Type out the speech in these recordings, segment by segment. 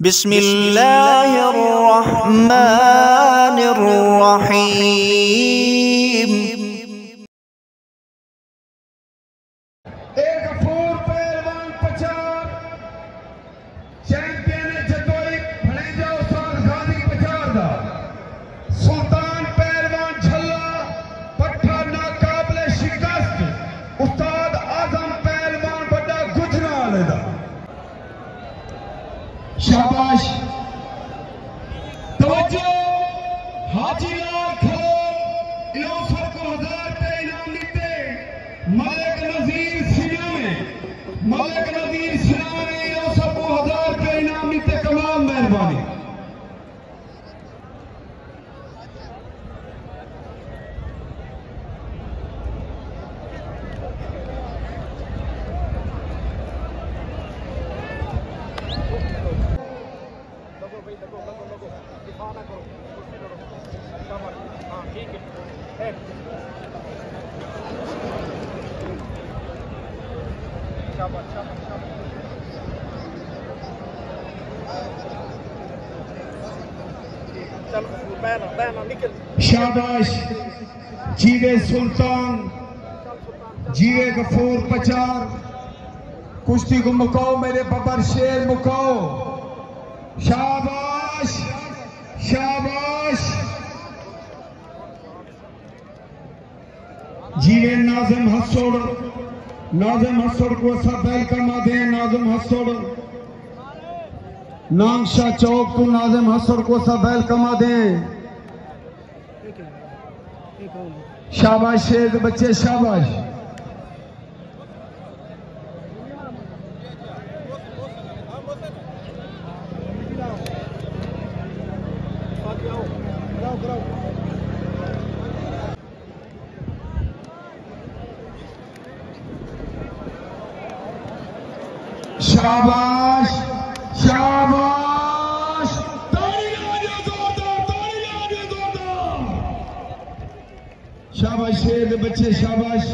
बिस्मिल्लाहिर्रहमानिर्रहीम। एक अफूर पहलवान पचार चैंपियन जदोई भणे जा उस्ताद गाजी पचार दा सुल्तान पहलवान झल्ला पट्ठा नाकाबले शिकस्त उस्ताद आजम पहलवान बड़ा गुजराल दा। शाबाश तवज्जो हाजी लाल खलो इनो सबको 1000 पे इनाम दीते मलिक नजीर सिना में इनो सबको 1000 पे इनाम दीते। कमाल मेहरबानी। शाबाश जीवे सुल्तान जीवे गफूर पचार कुश्ती को मुकाओ मेरे बबर शेर मुकाओ। शाबाश शाबाश जीवे नाज़िम हसोड़ को सब बैल कमा दे। नाज़िम हसोड़ नामशाह चौक तो नाज़िम हसोड़ को सब बैल कमा दे। शाबाश शेर बच्चे शाबाश। शाबाश शाबाश शाबाश शेर बच्चे शाबाश।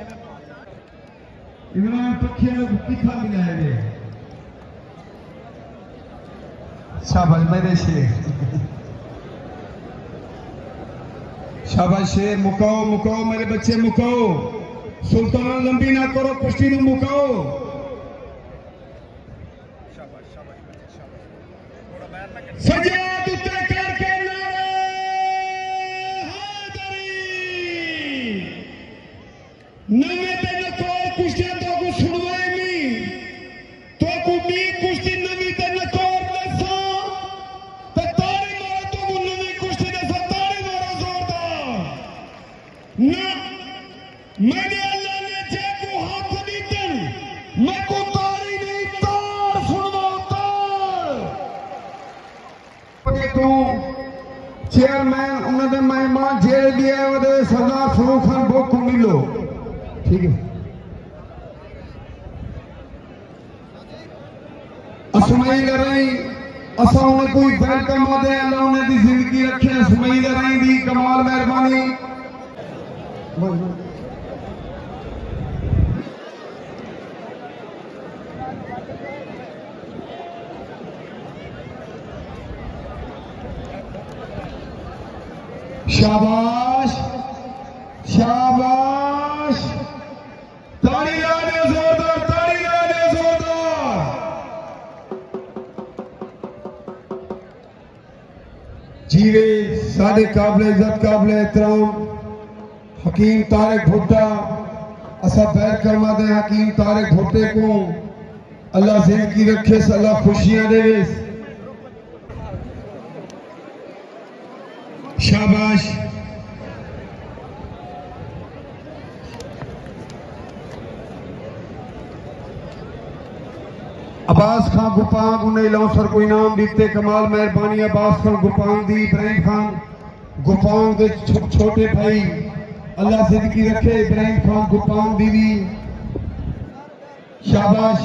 इमरान पखिया किथा मिलाए शाबाश मेरे शेर। शाबाश शेर मुकाओ मुकाओ मेरे बच्चे मुकाओ। सुल्तान लंबी ना करो कुश्ती में मुकाओ। सजाद उत्तर करके नवे दिन कोई कुश्ती तो को सुनवाई नहीं तो को भी कुश्ती नवी दिन कोर दसा ते ताड़ी मारो तो को नवी कुश्ती दसा ताड़ी मारो जोरदार ना मैंने अल्लाह ने जे को हाथ दीते मैं को ताड़ी नहीं ताड़ सुनवा ताड़ तू चेयरमैन उन्होंने मेहमान जेल दिए वो सरदार फरूक खान बोक को मिलो ठीक है। असमाई लड़ाई असा उन्हें कोई वेलकम दे अल्लाह उन्हें दी जिंदगी रखे। असमाई लड़ाई दी कमाल मेहरबानी। शाबाश शाबाश ताड़ी लाने जोरदार ताड़ी लाने जोरदार। जीवे सारे काबिल इज्जत काबिल एहतराम हकीम तारिक भुट्टा असा बैर करमा दे। हकीम तारिक भुट्टे को अल्लाह जिंदगी रखे अल्लाह खुशियां देवे। शाबाश अब्बास खान गुपांग उन्हें लौसर को इनाम दीते। कमाल मेहरबानी अब्बास खान गुपांग दी। इब्राहिम खान गुपांग दे छोटे भाई अल्लाह जिंदगी रखे। इब्राहिम खान गुपांग दी भी शाबाश।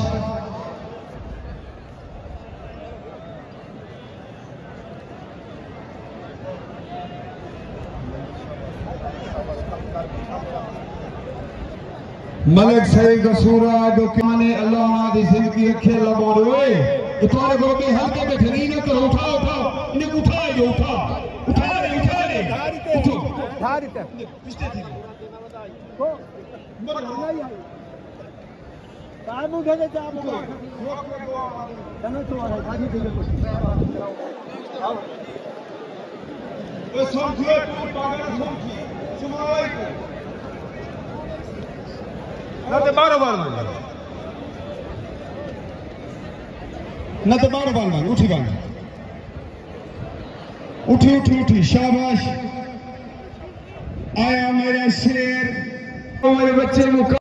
मलिक सही कसूरा जो कि माने अल्लाह दी जिंदगी रखे। अल्लाह बोले तुम्हारे घरों में हल्के बैठे नहीं ना करो, उठाओ उठाओ इन्हें, उठा जो उठा ले उठो पिछले थी न तो बार बार उठी बांध, उठी उठी उठी, शाबाश, आया मेरा शेर, मेरे बच्चे मुका